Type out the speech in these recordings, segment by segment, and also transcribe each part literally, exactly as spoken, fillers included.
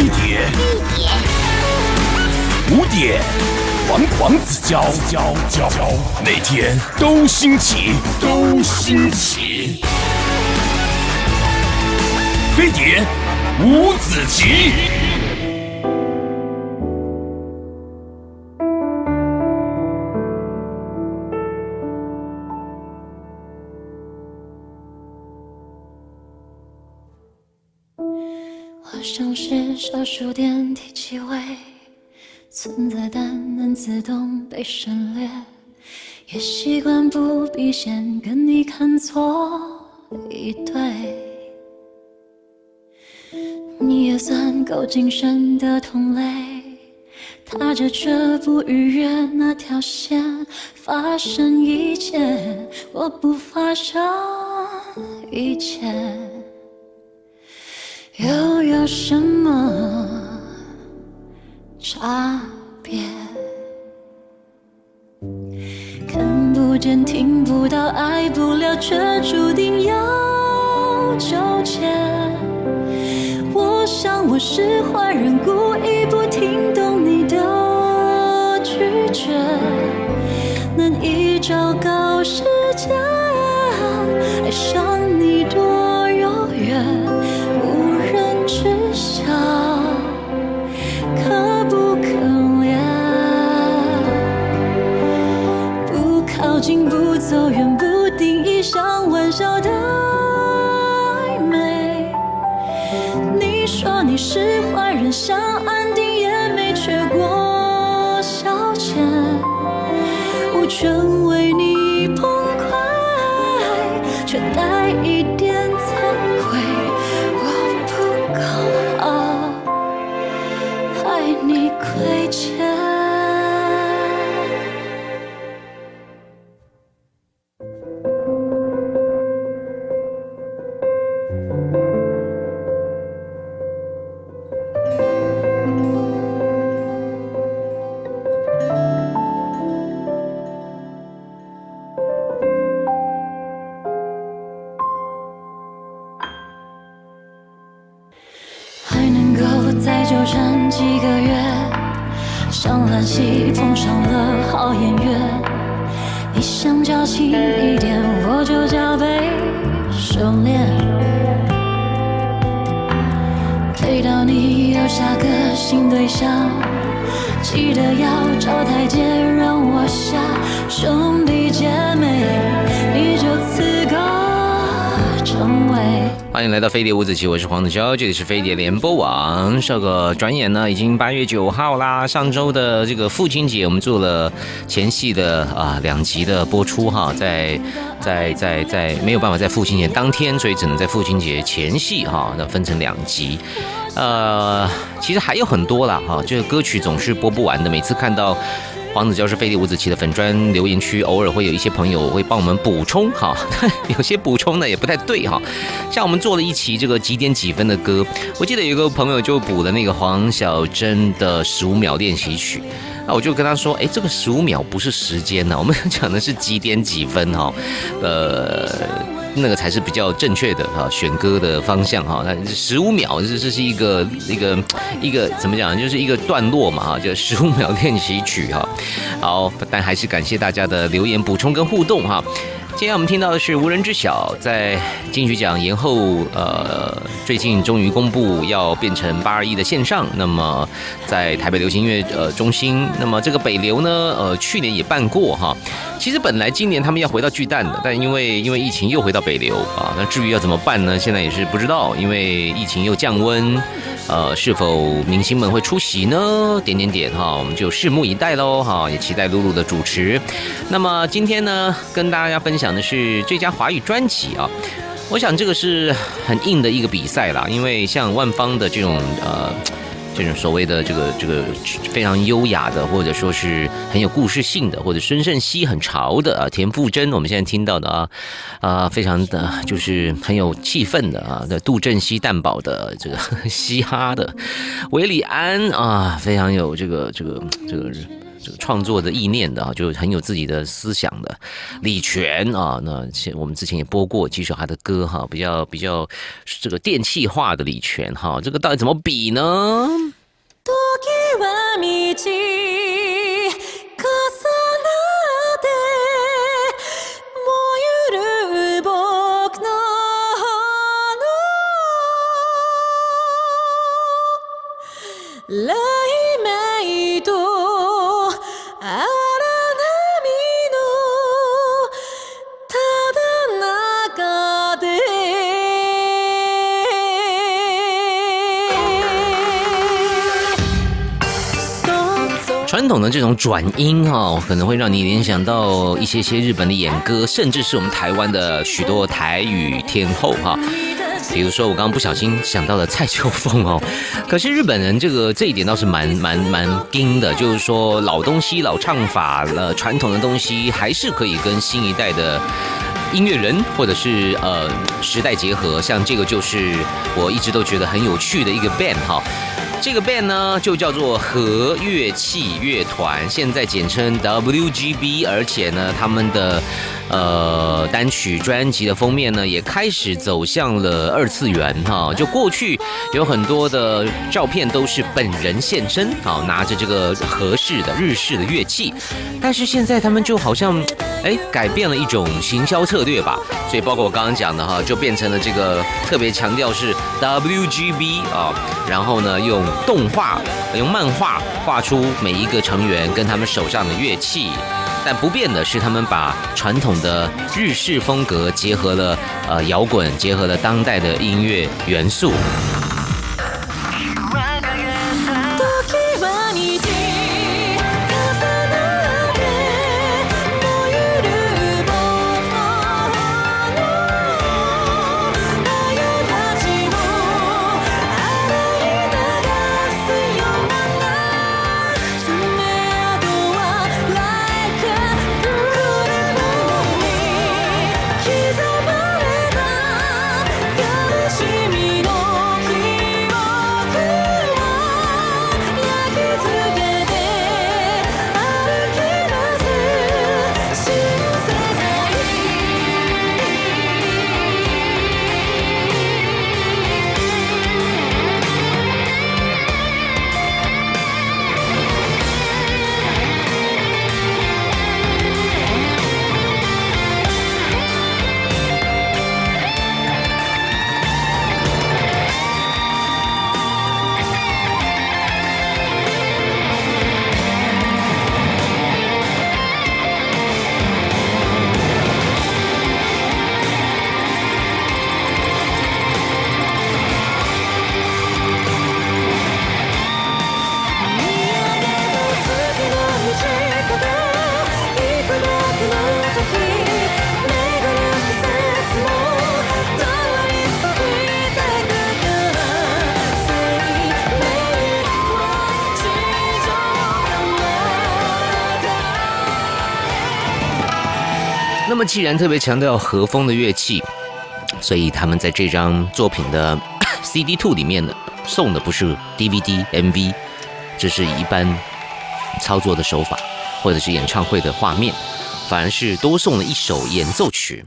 碟，五点，黄黄子佼，佼佼佼，每天都新奇，都新奇。飞碟五子棋。 我像是小数点第几位，存在但能自动被省略，也习惯不必先跟你看错一对。你也算够谨慎的同类，踏着这不逾越那条线，发生一切，我不发生一切。又有什么差别？看不见听不到爱不了，却注定要纠结。我想我是坏人，故意不听懂你的拒绝，难以昭告世间爱上你多遥远，知晓可不可怜？不靠近，不走远，不定义，像玩笑的暧昧。你说你是坏人，想安定也没缺过消遣，无权为你崩溃，却带一点惭愧。爱你亏欠。还能够再纠缠几个月，上烂戏碰上了好演员，你想矫情一点，我就加倍收敛。推到你有下个新对象，记得要找台阶让我下，兄弟姐妹，你就自个成为。 欢迎来到飞碟五子棋，我是黄子佼，这里是飞碟联播网。这个转眼呢，已经八月九号啦。上周的这个父亲节，我们做了前戏的啊两集的播出哈，在在在在没有办法在父亲节当天，所以只能在父亲节前戏哈，那分成两集。呃，其实还有很多啦哈，这个歌曲总是播不完的，每次看到黄子佼是飞碟五子棋的粉专留言区，偶尔会有一些朋友会帮我们补充哈，有些补充呢也不太对哈。像我们做了一期这个几点几分的歌，我记得有一个朋友就补了那个黄小珍的十五秒练习曲，那我就跟他说，哎，这个十五秒不是时间呢，我们讲的是几点几分哈，呃。那个才是比较正确的哈，选歌的方向哈。那十五秒这这是一个一个一个怎么讲，就是一个段落嘛哈，就十五秒练习曲哈。好，但还是感谢大家的留言补充跟互动哈。今天我们听到的是无人知晓，在金曲奖延后，呃，最近终于公布要变成八二一的线上。那么在台北流行音乐呃中心，那么这个北流呢，呃，去年也办过哈。其实本来今年他们要回到巨蛋的，但因为因为疫情又回到北流啊。那至于要怎么办呢？现在也是不知道，因为疫情又降温，呃，是否明星们会出席呢？点点点哈，我们就拭目以待喽哈，也期待露露的主持。那么今天呢，跟大家分享的是最佳华语专辑啊。我想这个是很硬的一个比赛啦，因为像万芳的这种呃。这种所谓的这个这个非常优雅的，或者说是很有故事性的，或者孙盛熙很潮的啊，田馥甄我们现在听到的啊啊，非常的就是很有气氛的啊，的杜振熙、蛋堡的这个嘻哈的，韦礼安啊，非常有这个这个这个这个创作的意念的啊，就很有自己的思想的李泉啊。那我们之前也播过几首他的歌哈，比较比较这个电气化的李泉哈，这个到底怎么比呢？传统的这种转音哈，可能会让你联想到一些些日本的演歌，甚至是我们台湾的许多台语天后哈。比如说，我刚刚不小心想到了蔡秋凤哦，可是日本人这个这一点倒是蛮蛮蛮硬的，就是说老东西、老唱法了，传统的东西还是可以跟新一代的音乐人或者是呃时代结合。像这个就是我一直都觉得很有趣的一个 band 哈。这个 band 呢就叫做和乐器乐团，现在简称 W G B， 而且呢他们的呃单曲专辑的封面呢也开始走向了二次元哈。就过去有很多的照片都是本人现身啊，拿着这个和式的日式的乐器，但是现在他们就好像哎改变了一种行销策略吧，所以包括我刚刚讲的哈，就变成了这个特别强调是 W G B 啊，然后呢用动画用漫画画出每一个成员跟他们手上的乐器，但不变的是他们把传统的日式风格结合了呃摇滚，结合了当代的音乐元素。那么既然特别强调和风的乐器，所以他们在这张作品的 C D 二 里面呢，送的不是 D V D M V， 这是一般操作的手法或者是演唱会的画面，反而是多送了一首演奏曲。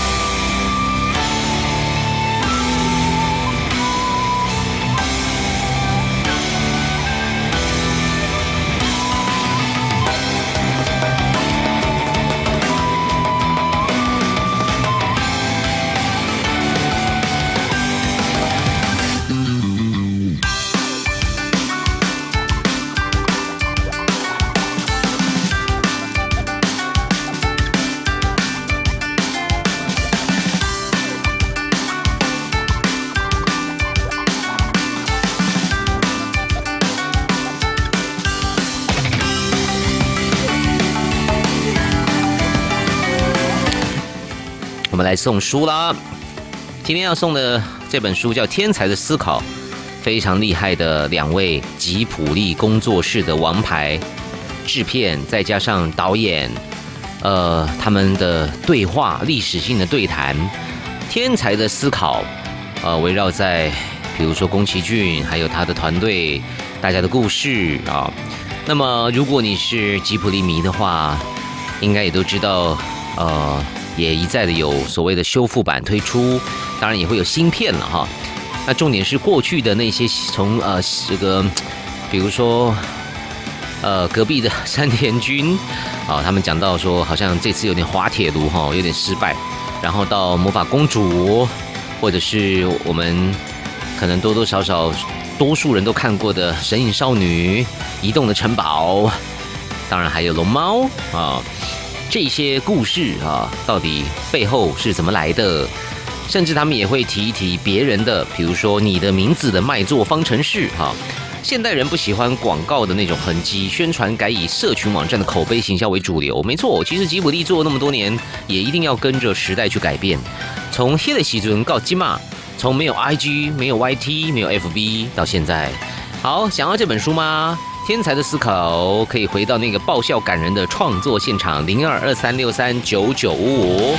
我们来送书啦！今天要送的这本书叫《天才的思考》，非常厉害的两位吉普力工作室的王牌制片，再加上导演，呃，他们的对话，历史性的对谈，《天才的思考》，呃，围绕在比如说宫崎骏还有他的团队，大家的故事啊。 那么如果你是吉卜力迷的话，应该也都知道，呃，也一再的有所谓的修复版推出，当然也会有新片了哈。那重点是过去的那些从呃这个，比如说呃隔壁的山田君啊，他们讲到说好像这次有点滑铁卢哈，有点失败，然后到魔法公主，或者是我们可能多多少少多数人都看过的神隐少女、移动的城堡，当然还有龙猫啊，这些故事啊，到底背后是怎么来的？甚至他们也会提一提别人的，比如说你的名字的卖座方程式哈。现代人不喜欢广告的那种痕迹，宣传改以社群网站的口碑行销为主流。没错，其实吉卜力做那么多年，也一定要跟着时代去改变。从迄个时阵到今嘛，从没有 I G、没有 Y T、没有 F B 到现在，好，想要这本书吗？天才的思考可以回到那个爆笑感人的创作现场，零二二三六三九九五五。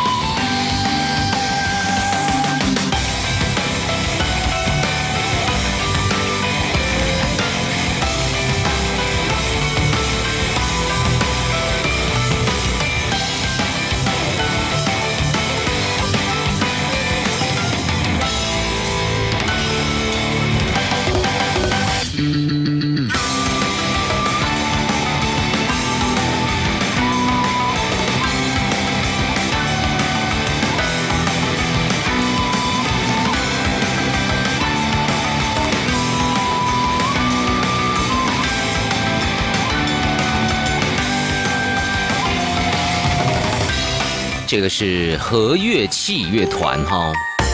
这个是和乐器乐团哈，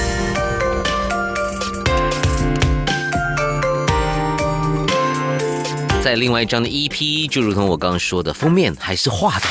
在另外一张的 E P， 就如同我刚刚说的，封面还是画的。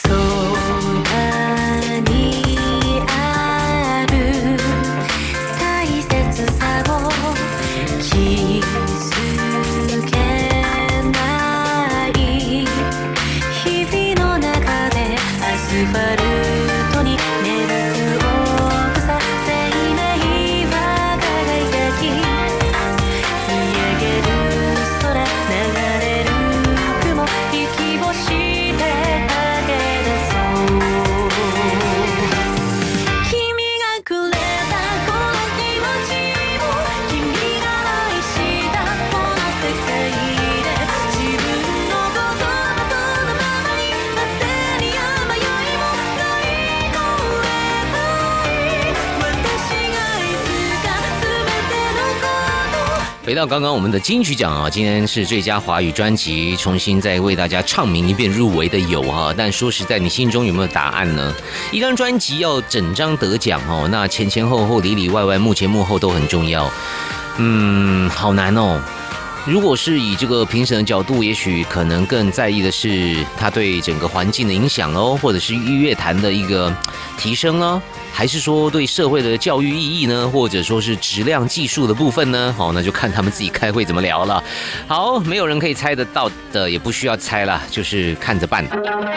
回到刚刚我们的金曲奖啊，今天是最佳华语专辑，重新再为大家唱名一遍入围的有哈，但说实在，你心中有没有答案呢？一张专辑要整张得奖哦，那前前后后、里里外外、幕前幕后都很重要。嗯，好难哦。如果是以这个评审的角度，也许可能更在意的是他对整个环境的影响哦，或者是乐坛的一个提升哦，还是说对社会的教育意义呢，或者说是质量技术的部分呢？好，那就看他们自己开会怎么聊了。好，没有人可以猜得到的，也不需要猜了，就是看着办。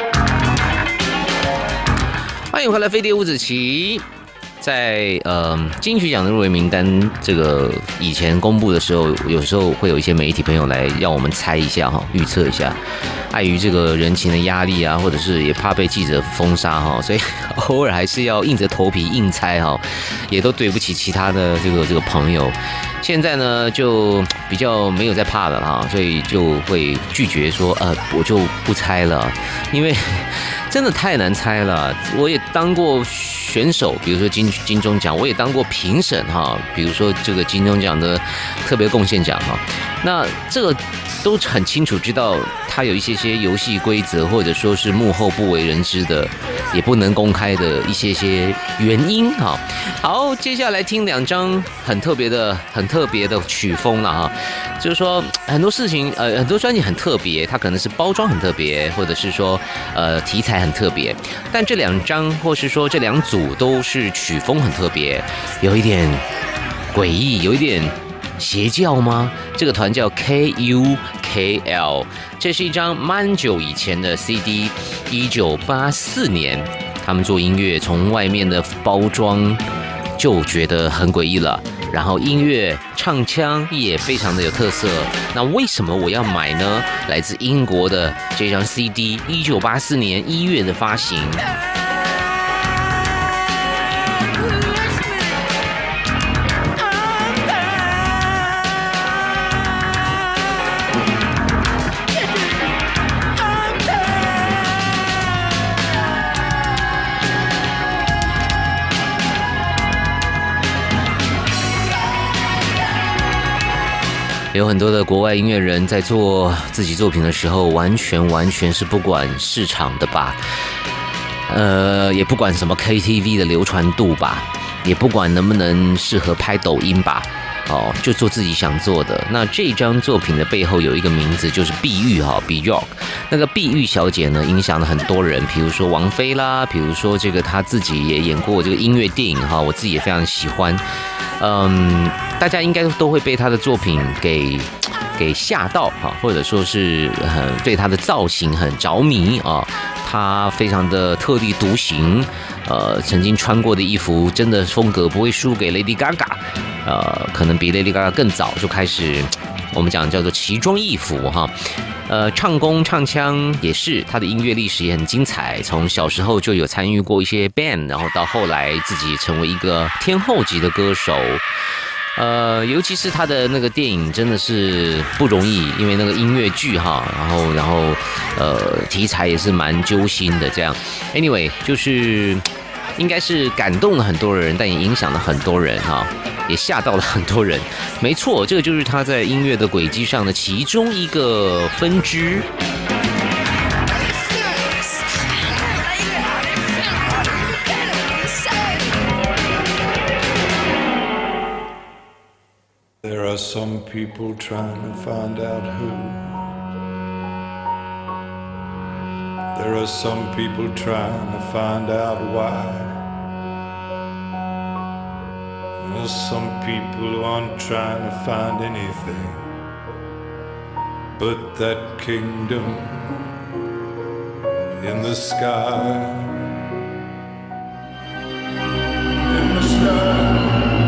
欢迎回来，飞碟五子棋。在呃金曲奖的入围名单这个以前公布的时候，有时候会有一些媒体朋友来让我们猜一下哈，预测一下。碍于这个人情的压力啊，或者是也怕被记者封杀哈，所以偶尔还是要硬着头皮硬猜哈，也都对不起其他的这个这个朋友。现在呢就比较没有在怕了哈，所以就会拒绝说呃我就不猜了，因为真的太难猜了。我也当过选手，比如说金金钟奖，我也当过评审哈，比如说这个金钟奖的特别贡献奖哈，那这个都很清楚知道它有一些些游戏规则，或者说是幕后不为人知的，也不能公开的一些些原因哈。好，接下来听两张很特别的、很特别的曲风了哈。就是说很多事情，呃，很多专辑很特别，它可能是包装很特别，或者是说呃题材很特别，但这两张或是说这两组都是曲风很特别，有一点诡异，有一点邪教吗？这个团叫 K U K L， 这是一张蛮久以前的 C D， 一九八四年，他们做音乐从外面的包装就觉得很诡异了。 然后音乐唱腔也非常的有特色。那为什么我要买呢？来自英国的这张 C D， 一九八四年一月的发行。有很多的国外音乐人在做自己作品的时候，完全完全是不管市场的吧，呃，也不管什么 K T V 的流传度吧，也不管能不能适合拍抖音吧，哦，就做自己想做的。那这张作品的背后有一个名字，就是碧玉哈 ，Björk。那个碧玉小姐呢，影响了很多人，比如说王菲啦，比如说这个她自己也演过这个音乐电影哈，我自己也非常喜欢。嗯，大家应该都会被她的作品给给吓到哈，或者说是很对她的造型很着迷啊。她非常的特立独行，呃，曾经穿过的衣服真的风格不会输给 Lady Gaga， 呃，可能比 Lady Gaga 更早就开始我们讲叫做奇装异服哈。呃，唱功唱腔也是，他的音乐历史也很精彩。从小时候就有参与过一些 band， 然后到后来自己成为一个天后级的歌手。呃，尤其是他的那个电影真的是不容易，因为那个音乐剧哈，然后然后呃题材也是蛮揪心的这样。Anyway， 就是应该是感动了很多人，但也影响了很多人哈。也吓到了很多人，没错，这个就是他在音乐的轨迹上的其中一个分支。 There are some people trying to find out who. There are some people trying to find out why.Well, some people aren't trying to find anything but that kingdom in the sky. In the sky.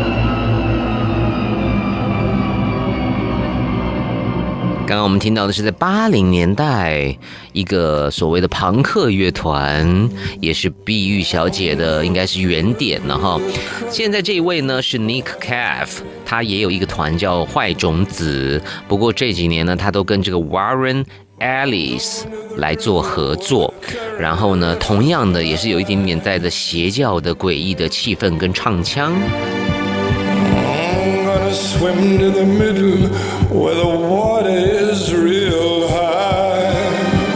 刚刚我们听到的是在八零年代一个所谓的朋克乐团，也是碧玉小姐的应该是原点了哈。现在这一位呢是 Nick Cave， 他也有一个团叫坏种子，不过这几年呢他都跟这个 Warren Ellis 来做合作，然后呢同样的也是有一点点带着邪教的诡异的气氛跟唱腔。 Swim to the middle where the water is real high.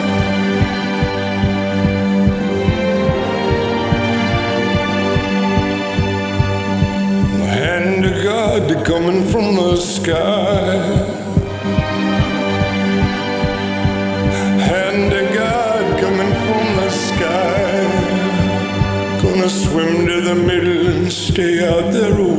Hand of God coming from the sky. Hand of God coming from the sky. Gonna swim to the middle and stay out there a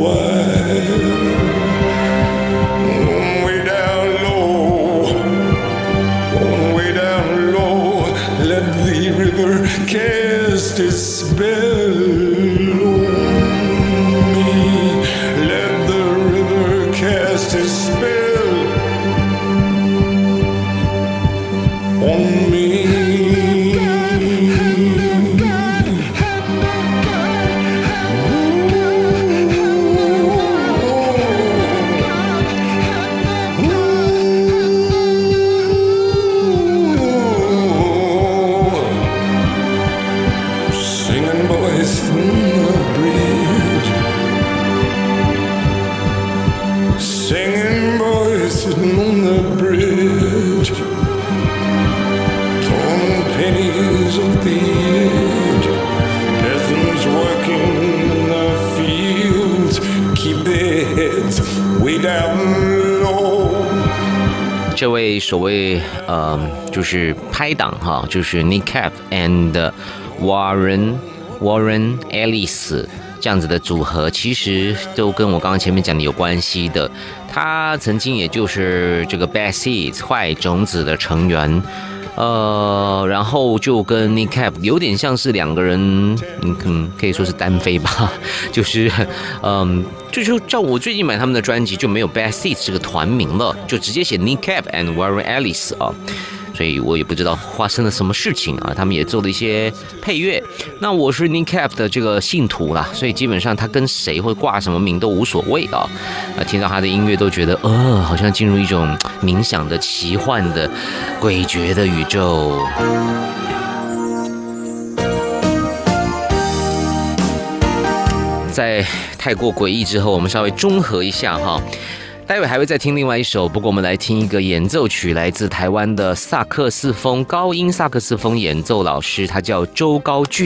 while.Cast its spell on me. Let the river cast its spell on me. Way down low. 这位所谓呃，就是拍档哈，就是 Nick Cave and Warren Warren Ellis 这样子的组合，其实都跟我刚刚前面讲的有关系的。他曾经也就是这个 Bad Seeds 坏种子的成员。呃，然后就跟 Nick Cave 有点像是两个人，嗯，嗯可以说是单飞吧，就是，嗯，就就照我最近买他们的专辑就没有 Bad Seeds 这个团名了，就直接写 Nick Cave and Warren Ellis 啊。所以我也不知道发生了什么事情啊，他们也做了一些配乐。那我是 Nick Cave 的这个信徒啦，所以基本上他跟谁会挂什么名都无所谓啊。呃，听到他的音乐都觉得，呃，好像进入一种冥想的、奇幻的、诡谲的宇宙。在太过诡异之后，我们稍微中和一下哈。待会还会再听另外一首，不过我们来听一个演奏曲，来自台湾的萨克斯风高音萨克斯风演奏老师，他叫周高俊。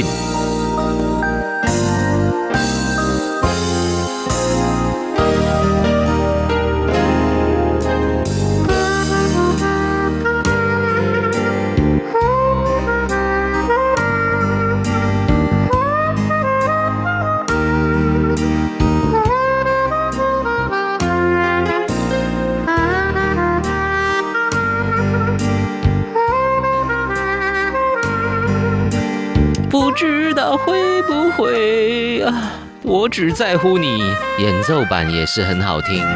不知道会不会啊？我只在乎你。演奏版也是很好听。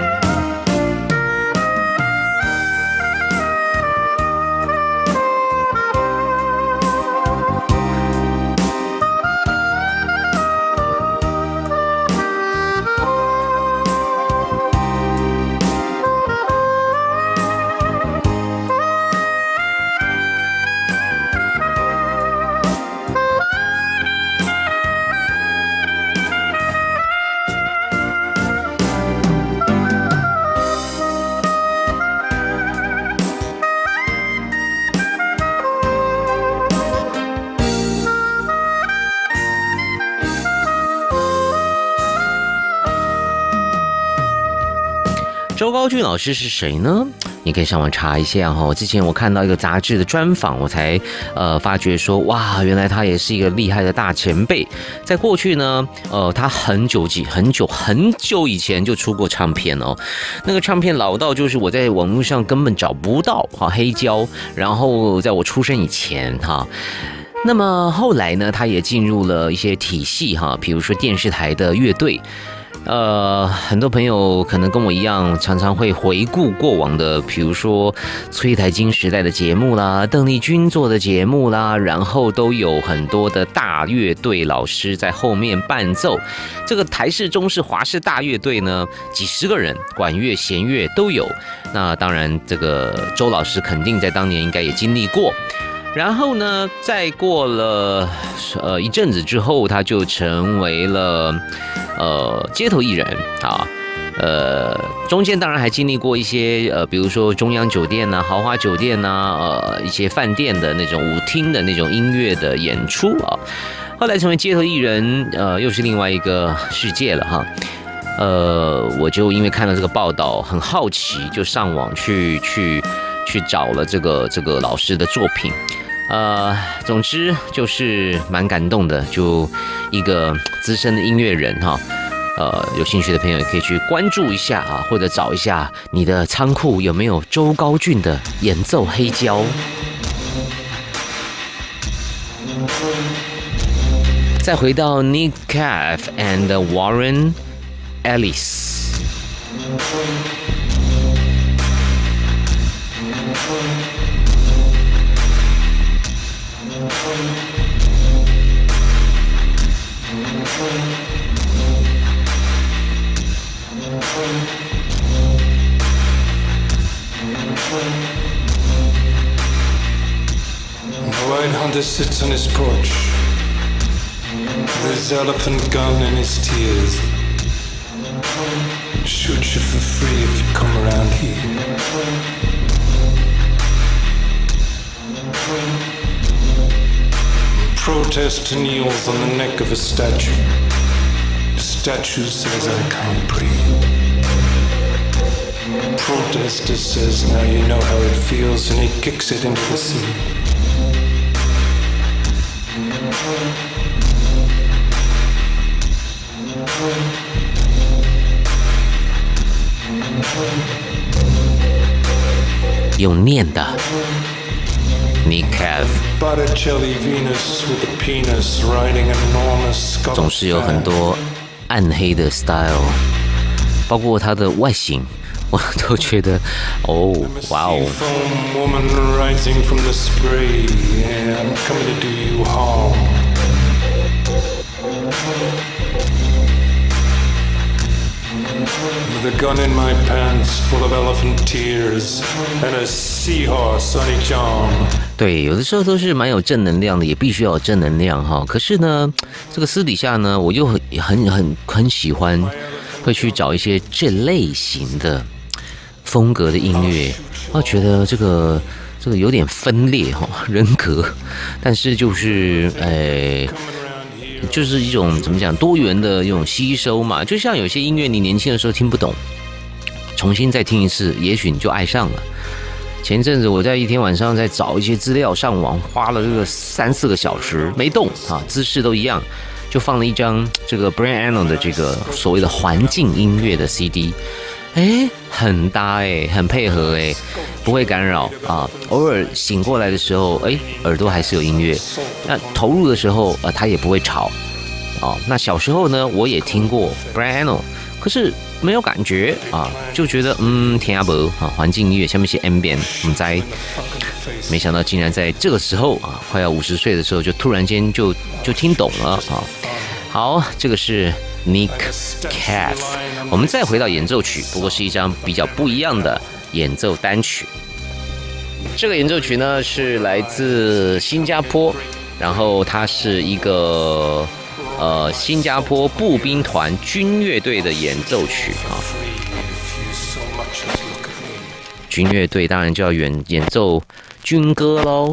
周高俊老师是谁呢？你可以上网查一下哈。之前我看到一个杂志的专访，我才呃发觉说，哇，原来他也是一个厉害的大前辈。在过去呢，呃，他很久几很久很久以前就出过唱片哦。那个唱片老到就是我在网络上根本找不到哈，黑胶。然后在我出生以前哈。那么后来呢，他也进入了一些体系哈，比如说电视台的乐队。呃，很多朋友可能跟我一样，常常会回顾过往的，比如说崔台金时代的节目啦，邓丽君做的节目啦，然后都有很多的大乐队老师在后面伴奏。这个台式、中式、华式大乐队呢，几十个人，管乐、弦乐都有。那当然，这个周老师肯定在当年应该也经历过。然后呢，再过了呃一阵子之后，他就成为了呃街头艺人啊。呃，中间当然还经历过一些呃，比如说中央酒店呐、豪华酒店呐、呃一些饭店的那种舞厅的那种音乐的演出啊。后来成为街头艺人，呃，又是另外一个世界了哈。呃，我就因为看了这个报道，很好奇，就上网去去去找了这个这个老师的作品。呃，总之就是蛮感动的，就一个资深的音乐人哈，呃，有兴趣的朋友也可以去关注一下啊，或者找一下你的仓库有没有周高俊的演奏黑胶。再回到 Nick Cave and Warren Ellis。 The white hunter sits on his porch with his elephant gun and his tears. Shoot you for free if you come around here. Protester kneels on the neck of a statue. The statue says, I can't breathe. Protester says, now you know how it feels, and he kicks it into the sea. 用念的 Nick Cave 总是有很多暗黑的 style， 包括他的外形，我都觉得哦，哇哦。 With a gun in my pants full of elephant tears and a seahorse on each arm。 对，有的时候都是蛮有正能量的，也必须要有正能量哈。可是呢，这个私底下呢，我又很很很很喜欢，会去找一些这类型的风格的音乐，我觉得这个这个有点分裂哈，人格，但是就是诶。就是一种怎么讲多元的一种吸收嘛，就像有些音乐你年轻的时候听不懂，重新再听一次，也许你就爱上了。前阵子我在一天晚上在找一些资料，上网花了这个三四个小时没动啊，姿势都一样，就放了一张这个 Brian Eno 的这个所谓的环境音乐的 C D， 哎，很搭哎，很配合哎，不会干扰啊。偶尔醒过来的时候，哎，耳朵还是有音乐。那投入的时候，呃，它也不会吵。哦，那小时候呢，我也听过 Brian Eno， 可是没有感觉啊，就觉得嗯，听不啊，环境音乐下面写 ambient， 我们在，没想到竟然在这个时候啊，快要五十岁的时候，就突然间就就听懂了啊。好，这个是 Nick Cave。我们再回到演奏曲，不过是一张比较不一样的演奏单曲。这个演奏曲呢是来自新加坡，然后它是一个呃新加坡步兵团军乐队的演奏曲啊。军乐队当然就要演演奏军歌喽。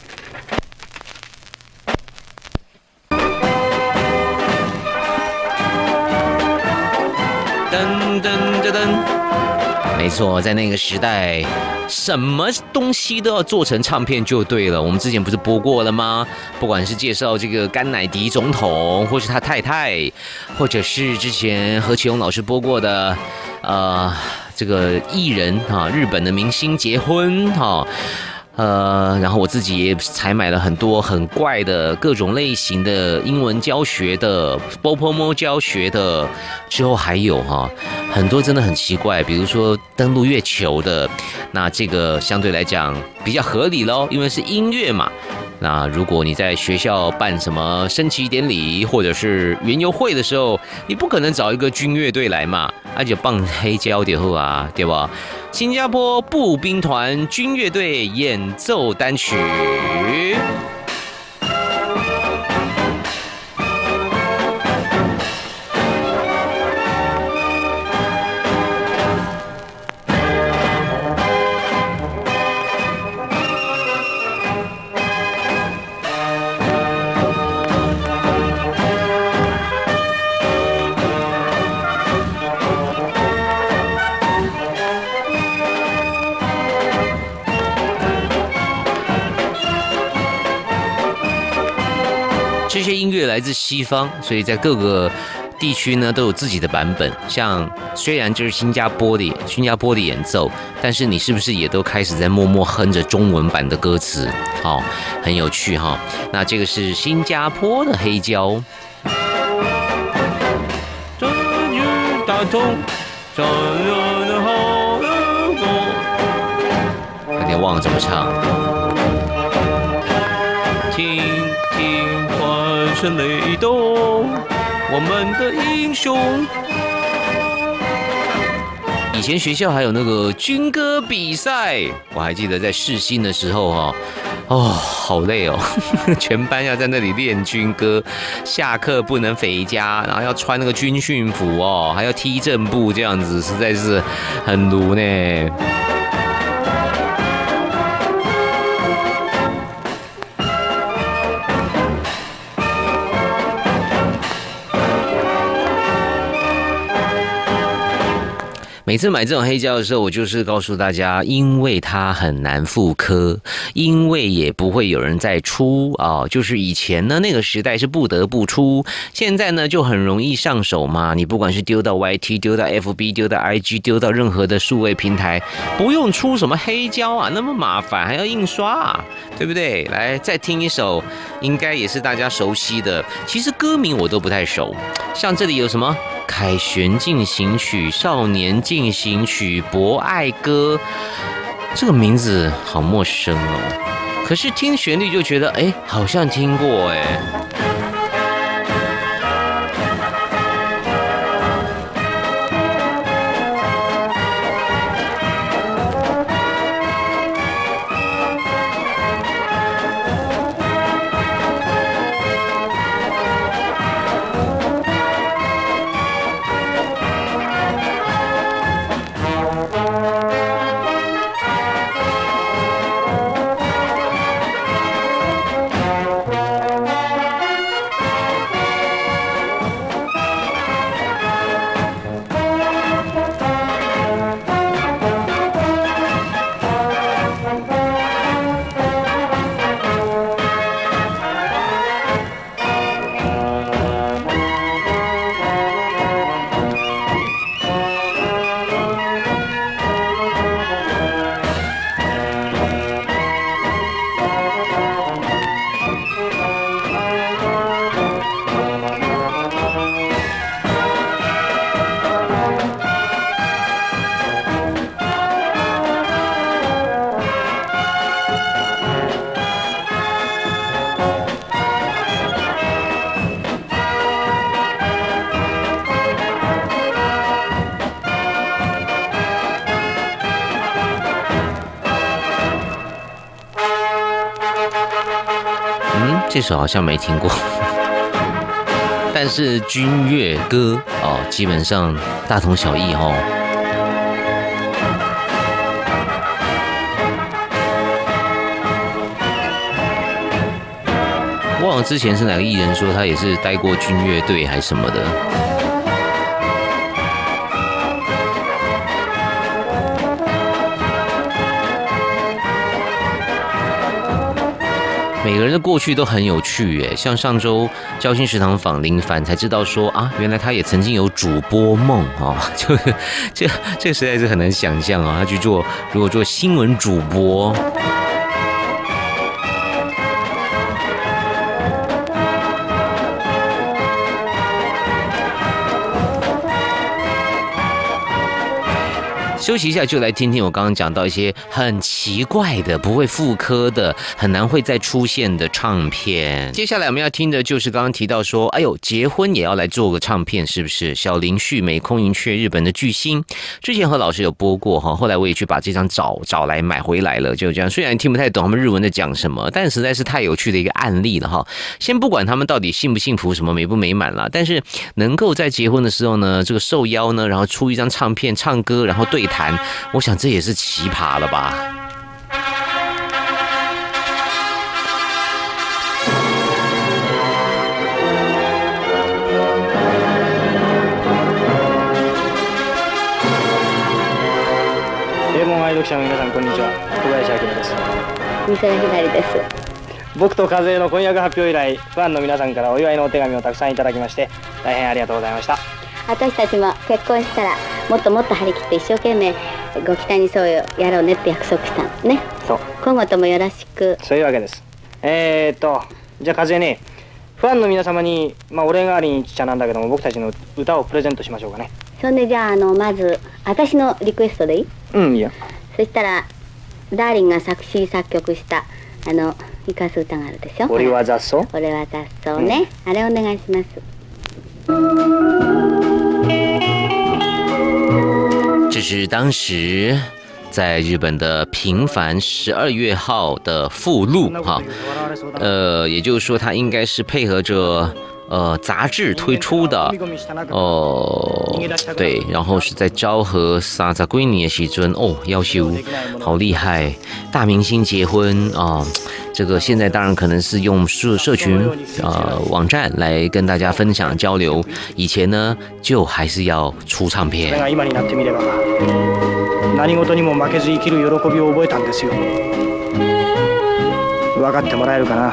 噔噔噔噔，没错，在那个时代，什么东西都要做成唱片就对了。我们之前不是播过了吗？不管是介绍这个甘乃迪总统，或是他太太，或者是之前何启宏老师播过的，呃，这个艺人啊，日本的明星结婚哈。呃，然后我自己也采买了很多很怪的各种类型的英文教学的 Bopomo 教学的，之后还有哈很多真的很奇怪，比如说登陆月球的，那这个相对来讲比较合理咯，因为是音乐嘛。那如果你在学校办什么升旗典礼或者是园游会的时候，你不可能找一个军乐队来嘛，而且放黑胶就好啊，对吧？新加坡步兵团军乐队演奏单曲。这些音乐来自西方，所以在各个地区呢都有自己的版本。像虽然这是新加坡的新加坡的演奏，但是你是不是也都开始在默默哼着中文版的歌词？哦，很有趣哈、哦。那这个是新加坡的黑胶。有点忘了怎么唱。听听欢声雷动，我们的英雄。以前学校还有那个军歌比赛，我还记得在世新的时候哈，哦，好累哦，全班要在那里练军歌，下课不能回家，然后要穿那个军训服哦，还要踢正步，这样子实在是很鲁呢。 每次买这种黑胶的时候，我就是告诉大家，因为它很难复刻，因为也不会有人再出啊、哦。就是以前呢，那个时代是不得不出，现在呢就很容易上手嘛。你不管是丢到 Y T、丢到 F B、丢到 I G、丢到任何的数位平台，不用出什么黑胶啊，那么麻烦，还要印刷啊，对不对？来，再听一首，应该也是大家熟悉的。其实歌名我都不太熟，像这里有什么？凯旋进行曲、少年进行曲、博爱歌，这个名字好陌生哦。可是听旋律就觉得，哎，好像听过哎。这首好像没听过，但是军乐歌哦，基本上大同小异哦。忘了之前是哪个艺人说他也是待过军乐队还是什么的。每个人的过去都很有趣耶，像上周交心食堂访林凡才知道说啊，原来他也曾经有主播梦哦，就这这实在是很难想象啊、哦，他去做如果做新闻主播。休息一下，就来听听我刚刚讲到一些很奇怪的、不会复刻的、很难会再出现的唱片。接下来我们要听的就是刚刚提到说，哎呦，结婚也要来做个唱片，是不是？小林旭美空云雀，日本的巨星，之前和老师有播过哈，后来我也去把这张找找来买回来了，就这样。虽然听不太懂他们日文在讲什么，但实在是太有趣的一个案例了哈。先不管他们到底幸不幸福、什么美不美满啦，但是能够在结婚的时候呢，这个受邀呢，然后出一张唱片、唱歌，然后对谈。我想这也是奇葩了吧。 デーモン愛読者の皆さんこんにちは、小林明です。 三沢ひばりです。 僕と和江の婚約発表以来、ファンの皆さんからお祝いのお手紙をたくさんいただきまして、大変ありがとうございました。 私たちも結婚したらもっともっと張り切って一生懸命ご期待に沿うよやろうねって約束したのね。 そう。 今後ともよろしく。 そういうわけです。えー、っとじゃあ和江ね、ファンの皆様にまあお礼代わりにちゃなんだけども僕たちの歌をプレゼントしましょうかね。 そんでじゃああのまず私のリクエストでいい？ うん、いいよ。 そしたらダーリンが作詞作曲したあの生かす歌があるでしょ。 俺は雑草。 俺は雑草ね、うん、あれお願いします。 这是当时在日本的平凡十二月号的附录哈，呃，也就是说它应该是配合着呃杂志推出的哦、呃，对，然后是在昭和三十几年的时阵哦，要求好厉害，大明星结婚啊、呃， 这个现在当然可能是用社社群呃网站来跟大家分享交流，以前呢就还是要出唱片。 今になってみれば何事にも負けず生きる喜びを覚えたんですよ。分かってもらえるかな。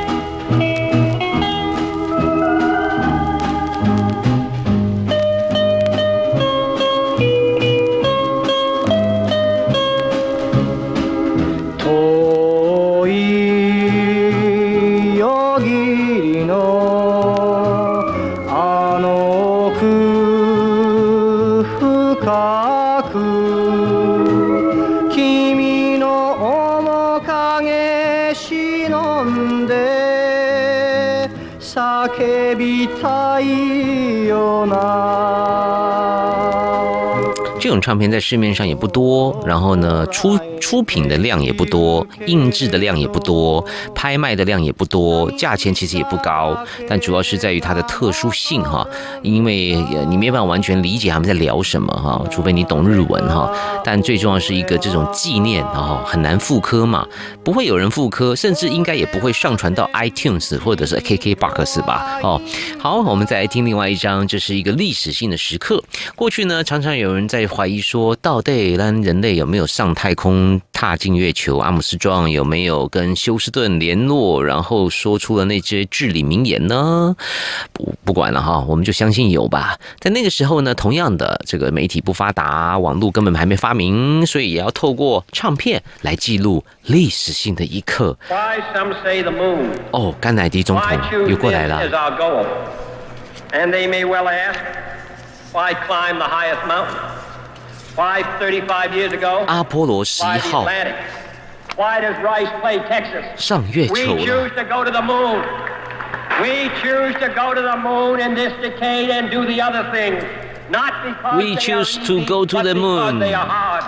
这种唱片在市面上也不多，然后呢，出出品的量也不多，印制的量也不多，拍卖的量也不多，价钱其实也不高，但主要是在于它的特殊性哈，因为你没办法完全理解他们在聊什么哈，除非你懂日文哈。但最重要是一个这种纪念哈，很难复刻嘛，不会有人复刻，甚至应该也不会上传到 iTunes 或者是 K K B O X 吧？哦，好，我们再来听另外一张，这是一个历史性的时刻。过去呢，常常有人在怀疑说，到底人类有没有上太空、踏进月球？阿姆斯壮有没有跟休斯顿联络，然后说出了那些至理名言呢？不不管了哈，我们就相信有吧。在那个时候呢，同样的这个媒体不发达，网络根本还没发明，所以也要透过唱片来记录历史性的一刻。哦，甘乃迪总统又过来了。 And they may well ask, why climb the highest mountain? Why thirty-five years ago? 阿波罗十一号 Why does Rice play Texas? 上月球 We choose to go to the moon. We choose to go to the moon in this decade and do the other things. Not because We choose they are to easy, go to but the because moon. They are hard.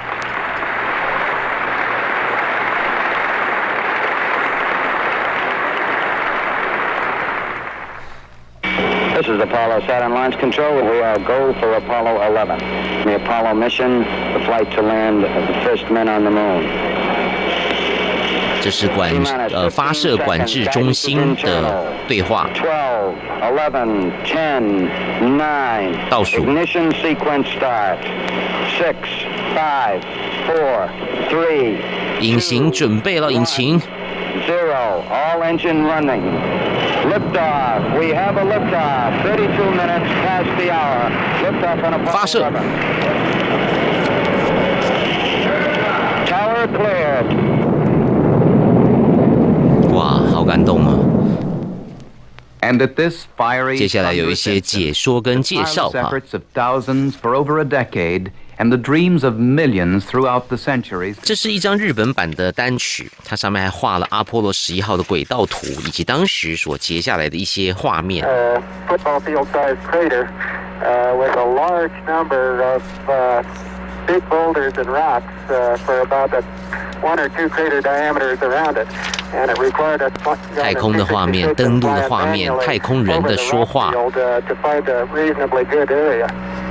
This is Apollo Saturn Launch Control. We are go for Apollo eleven. The Apollo mission, the flight to land the first men on the moon. 这是管呃发射管制中心的对话。 twelve, eleven, ten, nine. 倒数。 Ignition sequence start. Six, five, four, three. 引擎准备了，引擎。 Zero. All engine running. Liftoff. We have a liftoff. thirty-two minutes past the hour. Liftoff on Apollo 发射。 Tower cleared. 哇，好感动啊！ And at this fiery 接下来有一些解说跟介绍哈。 efforts of thousands for over a decade and the dreams of millions throughout the centuries. 这是一张日本版的单曲，它上面还画了阿波罗十一号的轨道图，以及当时所截下来的一些画面。 Uh, football field-sized crater uh, with a large number of uh, big boulders and rocks uh, for about a one or two crater diameters around it, and it required us 太空的画面、登陆的画面、太空人的说话。 to find a reasonably good area.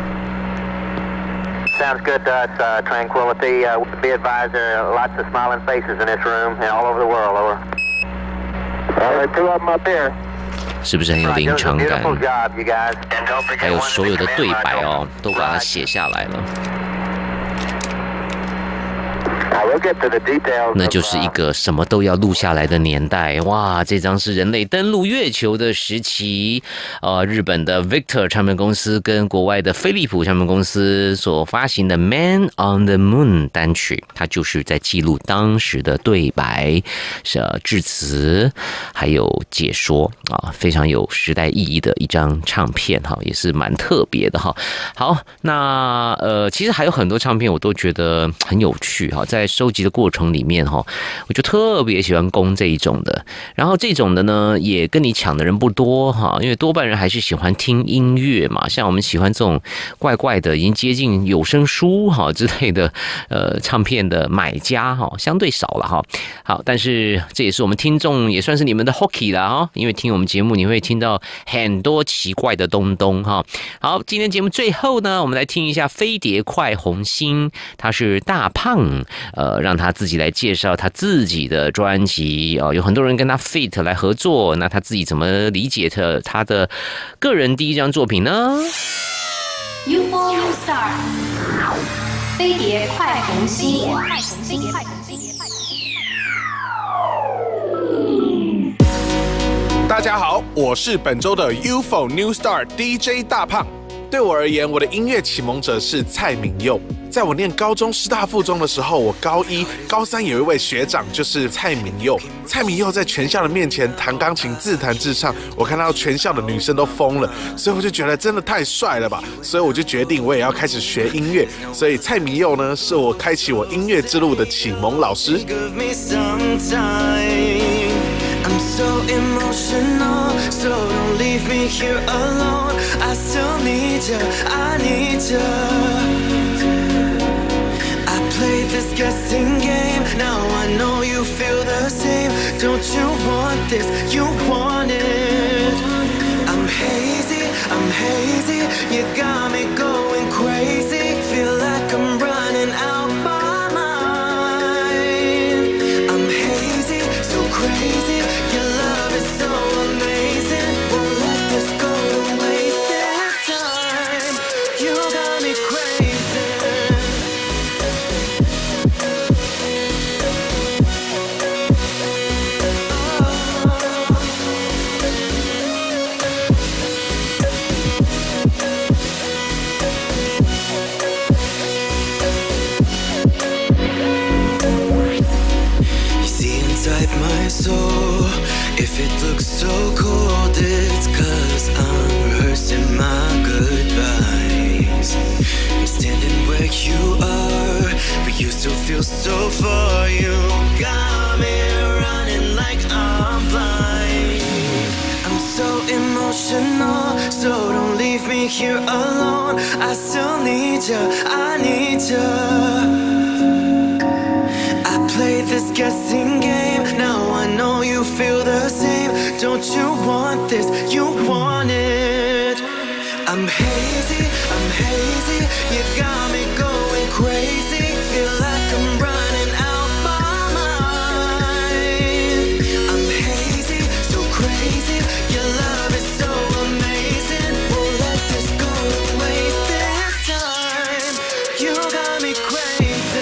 Sounds good to us, uh, Tranquility. Uh, be advised, there are lots of smiling faces in this room and all over the world. Over. All right, two of them up here. 是不是很有临场感？ Beautiful job, you guys. And don't forget 还有所有的对白哦，都把它写下来了。 那就是一个什么都要录下来的年代哇！这张是人类登陆月球的时期，呃，日本的 Victor 唱片公司跟国外的飞利浦唱片公司所发行的《Man on the Moon》单曲，它就是在记录当时的对白、是致辞，还有解说啊，非常有时代意义的一张唱片哈，也是蛮特别的哈。好，那呃，其实还有很多唱片我都觉得很有趣哈，在收集的过程里面哈，我就特别喜欢攻这一种的。然后这种的呢，也跟你抢的人不多哈，因为多半人还是喜欢听音乐嘛。像我们喜欢这种怪怪的，已经接近有声书哈之类的呃唱片的买家哈，相对少了哈。好，但是这也是我们听众，也算是你们的 hockey 啦哈，因为听我们节目你会听到很多奇怪的东东哈。好，今天节目最后呢，我们来听一下飞碟快红心，它是大胖呃。 呃，让他自己来介绍他自己的专辑哦。有很多人跟他 feat 来合作，那他自己怎么理解他他的个人第一张作品呢 ？U F O New Star， 飞碟快红心，飞碟快红心。 大家好，我是本周的 U F O New Star D J 大胖。对我而言，我的音乐启蒙者是蔡旻佑。在我念高中师大附中的时候，我高一、高三有一位学长就是蔡旻佑。蔡旻佑在全校的面前弹钢琴，自弹自唱，我看到全校的女生都疯了，所以我就觉得真的太帅了吧，所以我就决定我也要开始学音乐。所以蔡旻佑呢，是我开启我音乐之路的启蒙老师。 I'm so emotional, so don't leave me here alone. I still need you, I need you. I played this guessing game, now I know you feel the same. Don't you want this, you want it. I'm hazy, I'm hazy, you got me going crazy. Feel like I'm running out my mind. I'm hazy, so crazy. So if it looks so cold, it's cause I'm rehearsing my goodbyes. I'm standing where you are, but you still feel so far. You got me running like I'm blind. I'm so emotional, so don't leave me here alone. I still need you, I need you. Play this guessing game, now I know you feel the same. Don't you want this, you want it. I'm hazy, I'm hazy, you got me going crazy. Feel like I'm running out my mind. I'm hazy, so crazy, your love is so amazing. Won't let this go to waste this time. You got me crazy.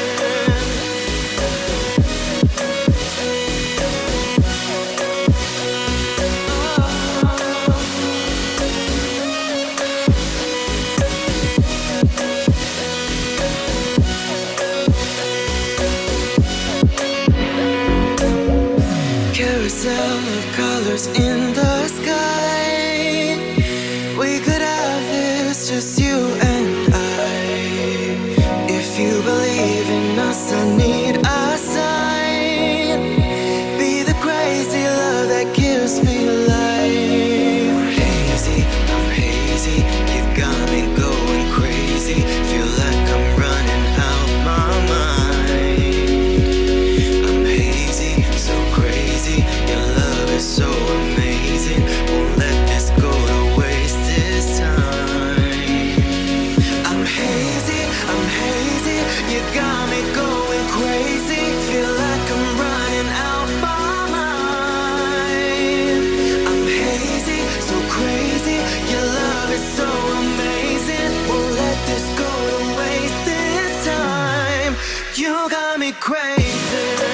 Of colors in the sky, we could have this, just you and I. If you believe in us, I need a sign. Be the crazy love that gives me life. Hazy, I'm hazy, you got me going crazy. Feel like I'm running out my mind. I'm hazy, so crazy, your love is so amazing. Won't let this go to waste this time. I'm hazy, I'm hazy, you got me going crazy. Feel like I'm running out my mind. I'm hazy, so crazy, your love is so amazing. Won't let this go to waste this time. You got me crazy.